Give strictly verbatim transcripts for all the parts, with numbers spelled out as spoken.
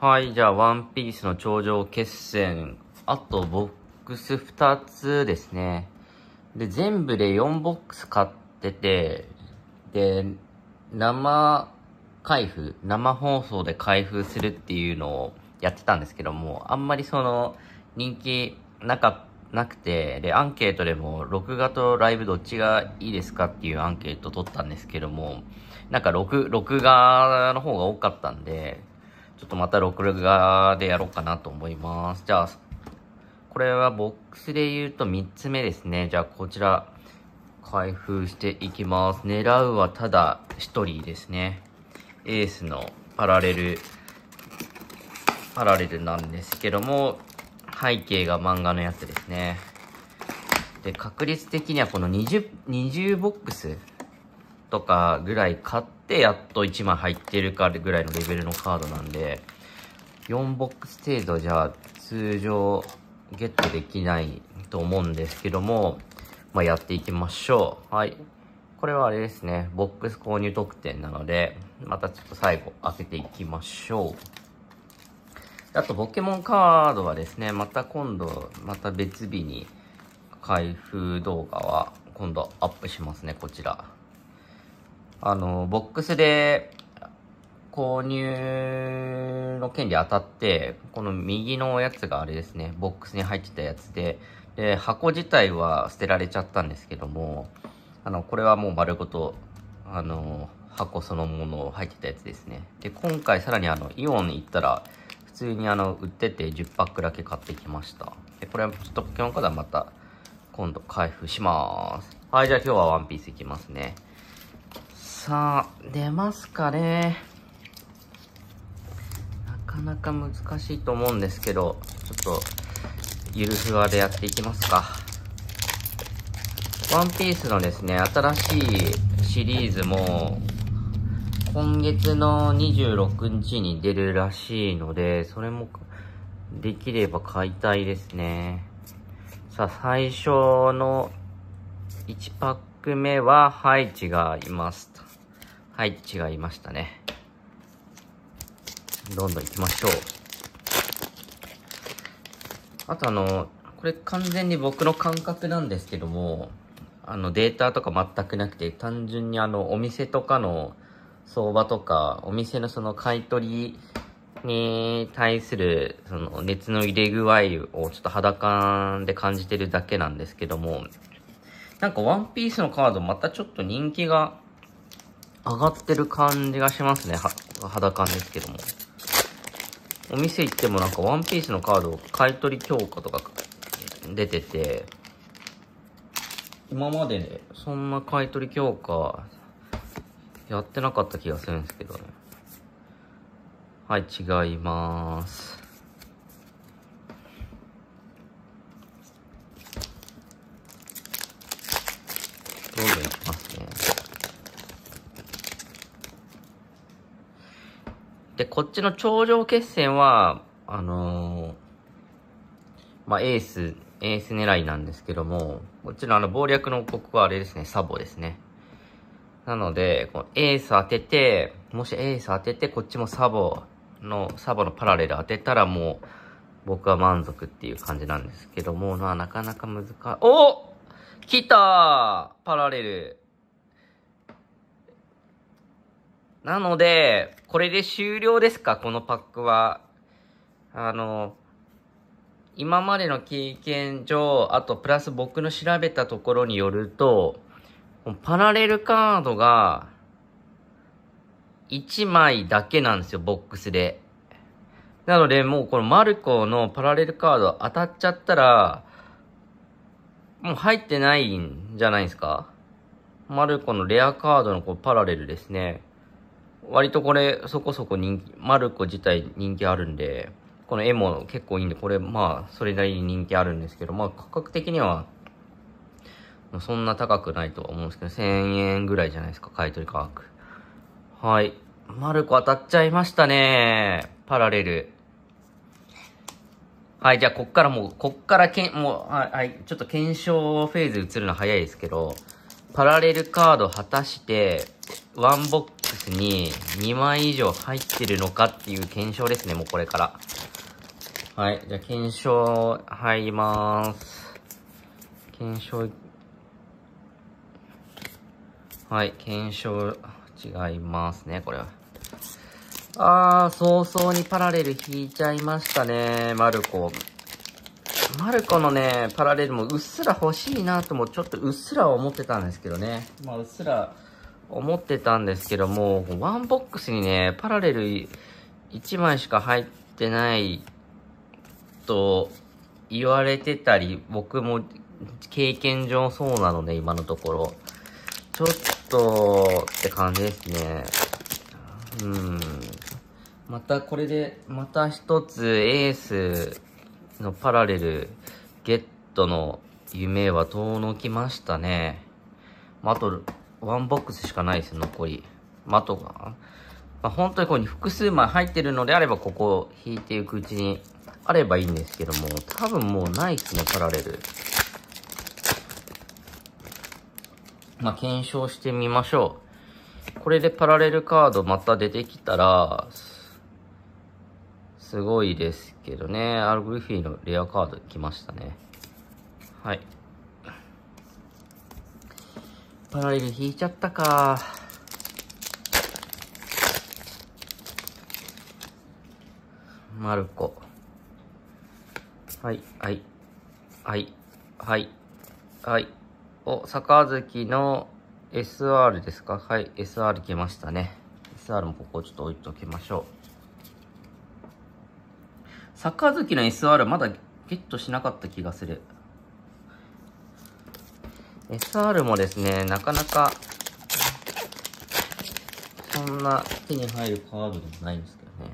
はい、じゃあ、ワンピースの頂上決戦。あと、ボックスふたつですね。で、全部でよんボックス買ってて、で、生開封、生放送で開封するっていうのをやってたんですけども、あんまりその、人気なか、なくて、で、アンケートでも、録画とライブどっちがいいですかっていうアンケート取ったんですけども、なんか録、録画の方が多かったんで、ちょっとまた録画でやろうかなと思います。じゃあ、これはボックスで言うとみっつめですね。じゃあこちら、開封していきます。狙うはただひとりですね。エースのパラレル、パラレルなんですけども、背景が漫画のやつですね。で、確率的にはこのにじゅう、にじゅうボックスとかぐらい買ってやっといちまい入ってるかぐらいのレベルのカードなんで、よんボックス程度じゃ通常ゲットできないと思うんですけども、まあ、やっていきましょう。はい。これはあれですね、ボックス購入特典なので、またちょっと最後開けていきましょう。あと、ポケモンカードはですね、また今度、また別日に開封動画は今度アップしますね、こちら。あの、ボックスで購入の権利当たって、この右のやつがあれですね、ボックスに入ってたやつで、で、箱自体は捨てられちゃったんですけども、あの、これはもう丸ごと、あの、箱そのもの入ってたやつですね。で、今回さらにあの、イオンに行ったら、普通にあの、売っててじゅっパックだけ買ってきました。で、これはちょっとポケモンカードはまた、今度開封しまーす。はい、じゃあ今日はワンピースいきますね。さあ、出ますかね。なかなか難しいと思うんですけど、ちょっと、ゆるふわでやっていきますか。ワンピースのですね、新しいシリーズも、今月のにじゅうろくにちに出るらしいので、それも、できれば買いたいですね。さあ、最初のいちパック目は、ハイチがいます。ハイチがいましたね。どんどん行きましょう。あとあの、これ完全に僕の感覚なんですけども、あのデータとか全くなくて、単純にあのお店とかの相場とか、お店のその買い取りに対するその熱の入れ具合をちょっと肌感で感じてるだけなんですけども、なんかワンピースのカードまたちょっと人気が上がってる感じがしますね。は肌感ですけども。お店行ってもなんかワンピースのカード買い取り強化とか出てて、今までね、そんな買い取り強化やってなかった気がするんですけどね。はい、違います。どんどんいきますね。で、こっちの頂上決戦は、あのー、まあ、エース、エース狙いなんですけども、こっちのあの、謀略の王国はあれですね、サボですね。なので、このエース当てて、もしエース当てて、こっちもサボの、サボのパラレル当てたらもう、僕は満足っていう感じなんですけども、な、なかなか難しい。お！来た！パラレル。なので、これで終了ですか、このパックは。あの、今までの経験上、あとプラス僕の調べたところによると、パラレルカードがいちまいだけなんですよ、ボックスで。なので、もうこのマルコのパラレルカード当たっちゃったら、もう入ってないんじゃないですか。マルコのレアカードのこうパラレルですね。割とこれそこそこ人気、マルコ自体人気あるんで、この絵も結構いいんで、これまあそれなりに人気あるんですけど、まあ価格的にはそんな高くないとは思うんですけど、せんえんぐらいじゃないですか、買い取り価格。はい。マルコ当たっちゃいましたね。パラレル。はい、じゃあこっからもう、こっからけん、もう、はい、はい、ちょっと検証フェーズ移るの早いですけど、パラレルカード果たして、ワンボッククスににまい以上入ってるのかっていう検証ですね、もうこれから。はい。じゃあ、検証入りまーす。検証、はい。検証違いますね、これは。あー、早々にパラレル引いちゃいましたね、マルコ。マルコのね、パラレルもうっすら欲しいなともちょっとうっすら思ってたんですけどね。まあ、うっすら思ってたんですけども、ワンボックスにね、パラレルいちまいしか入ってないと言われてたり、僕も経験上そうなので、今のところ。ちょっとって感じですね。うん。またこれで、また一つエースのパラレルゲットの夢は遠のきましたね。まあ、あと、ワンボックスしかないですよ、残り。まあ、あとが、まあ、本当にここに複数枚入ってるのであれば、ここを引いていくうちにあればいいんですけども、多分もうないですね、パラレル。まあ、検証してみましょう。これでパラレルカードまた出てきたら、すごいですけどね。アルグリフィーのレアカード来ましたね。はい。パラレル引いちゃったか。マルコ。はい、はい、はい、はい、はい。お、杯の エスアール ですか？はい、エスアール 来ましたね。エスアール もここちょっと置いときましょう。杯の エスアール まだゲットしなかった気がする。エスアール もですね、なかなか、そんな手に入るカードでもないんですけどね。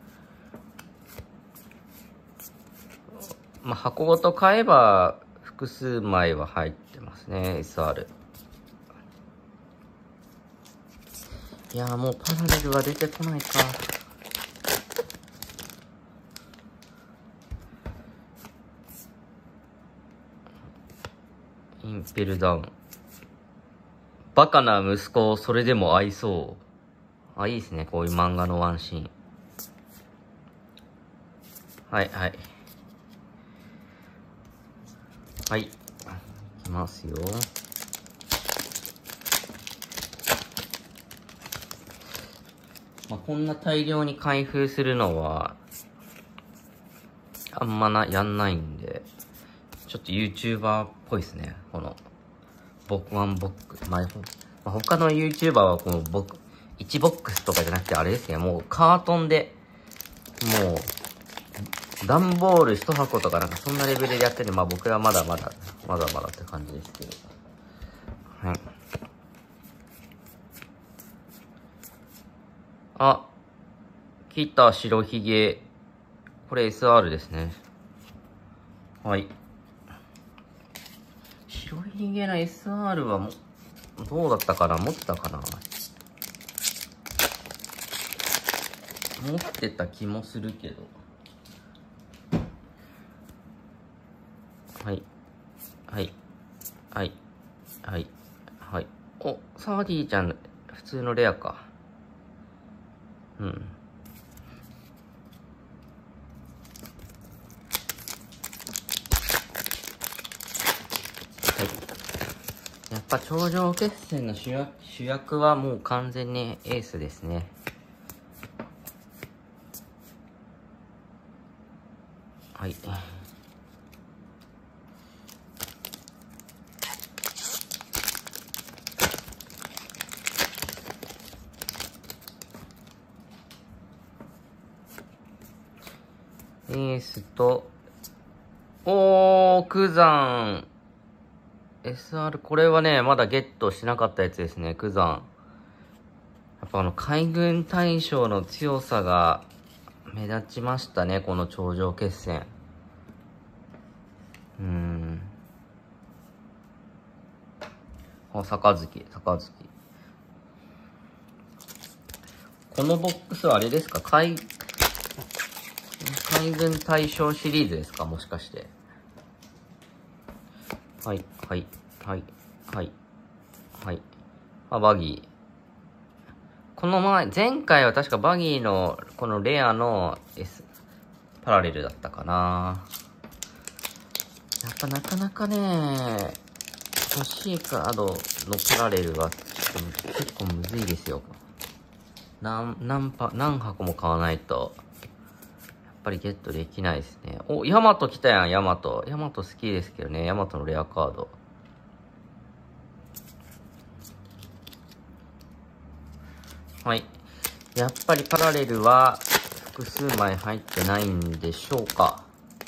まあ、箱ごと買えば、複数枚は入ってますね、エスアール。いやーもうパラレルは出てこないか。インペルダウン。バカな息子をそれでも愛そう。あ、いいですね。こういう漫画のワンシーン。はい、はい。はい。いきますよ。まあ、こんな大量に開封するのは、あんまな、やんないんで、ちょっと YouTuber っぽいですね。この、僕ワンボックス。まあ、他の YouTuber はこの僕、いちボックスとかじゃなくてあれですね。もうカートンで、もう、段ボール一箱とかなんかそんなレベルでやってて、まあ僕はまだまだ、まだまだって感じですけど。はい。あ、来た白ひげ。これ エスアール ですね。はい。白ひげの エスアール はも、どうだったかな？持ってたかな？持ってた気もするけど。はい。はい。はい。はい。はい。お、サーディーちゃん、普通のレアか。うん。はい。やっぱ頂上決戦の主役、主役はもう完全にエースですね。はい。エースと、おー、クザン。エスアール、これはね、まだゲットしなかったやつですね、クザン。やっぱあの、海軍大将の強さが目立ちましたね、この頂上決戦。うーん。あ、杯、杯。このボックスはあれですか？海、海軍大将シリーズですか？もしかして。はい、はい、はい、はい、はい。あ、バギー。 この前、前回は確かバギーの、このレアの S、パラレルだったかな。やっぱなかなかね、欲しいカードのパラレルは、ちょっと結構むずいですよ。何、何パ、何箱も買わないと、やっぱりゲットできないですね。お、ヤマト来たやん、ヤマト。ヤマト好きですけどね、ヤマトのレアカード。はい。やっぱりパラレルは複数枚入ってないんでしょうか。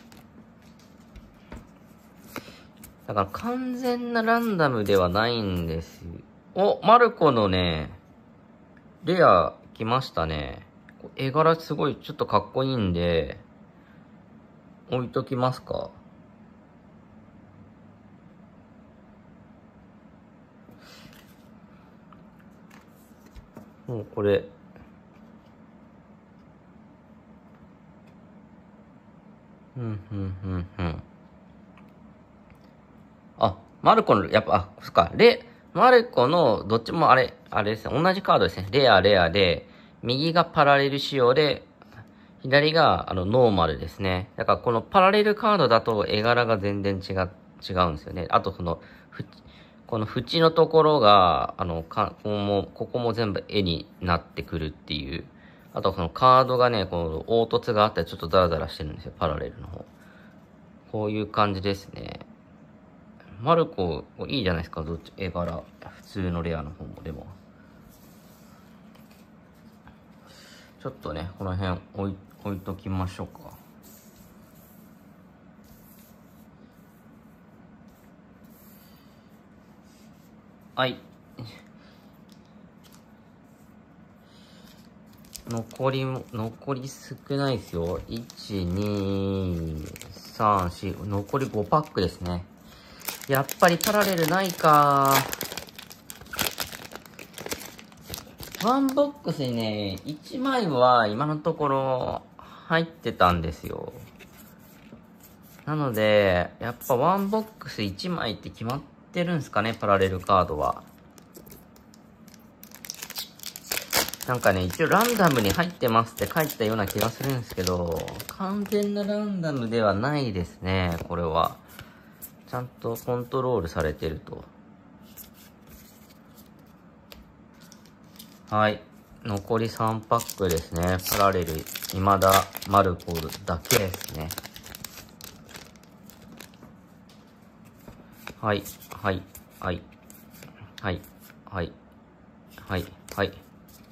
だから完全なランダムではないんですよ。お、マルコのね、レア来ましたね。絵柄すごいちょっとかっこいいんで、置いときますか。もうこれ、うん、うん、うん、うん。あ、マルコの、やっぱ、あ、そっか、レ、マルコの、どっちもあれ、あれですね、同じカードですね。レア、レアで、右がパラレル仕様で、左が、あの、ノーマルですね。だから、このパラレルカードだと、絵柄が全然違う、違うんですよね。あと、その、ふこの縁のところが、あの、か、ここも、ここも全部絵になってくるっていう。あと、そのカードがね、この、凹凸があったり、ちょっとダラダラしてるんですよ、パラレルの方。こういう感じですね。マルコ、いいじゃないですか、どっち、絵柄。普通のレアの方も、でも。ちょっとね、この辺置い、置いときましょうか。はい。残り、残り少ないですよ。いち、に、さん、よん、残りごパックですね。やっぱりパラレルないか。ワンボックスにね、いちまいは今のところ入ってたんですよ。なので、やっぱワンボックスいちまいって決まってるんすかね、パラレルカードは。なんかね、一応ランダムに入ってますって書いてたような気がするんですけど、完全なランダムではないですね、これは。ちゃんとコントロールされてると。はい。残りさんパックですね。パラレル、未だマルコだけですね。はい、はい、はい、はい、はい、はい、はい。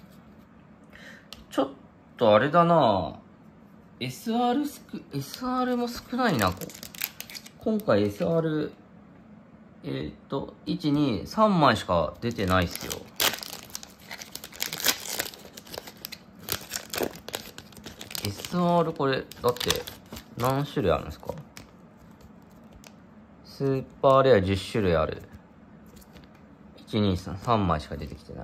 ちょっとあれだな エスアール すく、エスアール も少ないな。今回 エスアール、えー、っと、いち、に、さんまいしか出てないっすよ。エスアール これ、だって、何種類あるんですか？スーパーレアじゅっしゅるいある。いち、に、さん、さんまいしか出てきてない。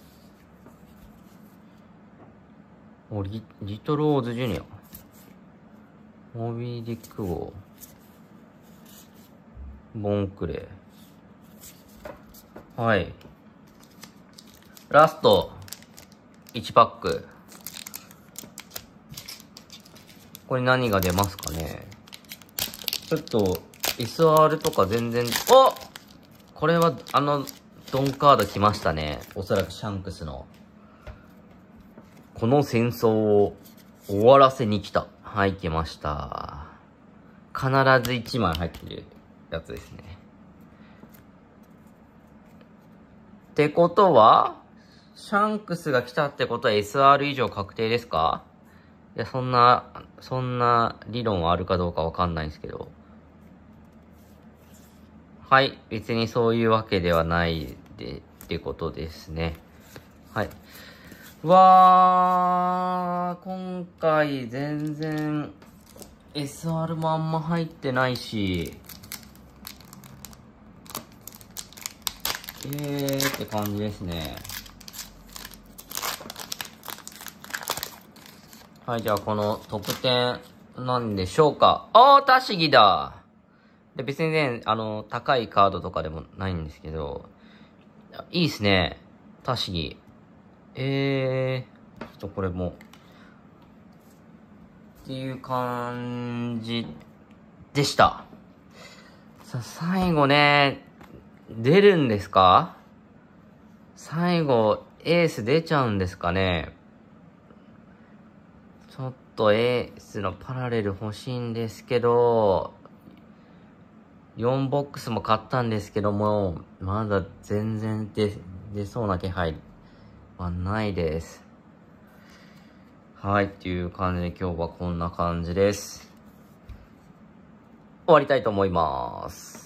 お、リ、リトローズジュニア。モビーディック号。ボンクレー。はい。ラスト、いちパック。これ何が出ますかね。ちょっと、エスアール とか全然、お！これは、あの、ドンカード来ましたね。おそらくシャンクスの。この戦争を終わらせに来た。はい、来ました。必ずいちまい入ってるやつですね。ってことは、シャンクスが来たってことは エスアール 以上確定ですか？いや、そんな、そんな理論はあるかどうかわかんないんですけど。はい。別にそういうわけではないで、ってことですね。はい。わー、今回全然 エスアール もあんま入ってないし、えーって感じですね。はい、じゃあこの特典なんでしょうか。あー、タシギだ。で、別にね、あの、高いカードとかでもないんですけど、いいっすね。タシギ。 えー、ちょっとこれも、っていう感じでした。さ、最後ね、出るんですか？最後、エース出ちゃうんですかね？ちょっとエースのパラレル欲しいんですけど、よんボックスも買ったんですけども、まだ全然出、出そうな気配はないです。はい、っていう感じで今日はこんな感じです。終わりたいと思います。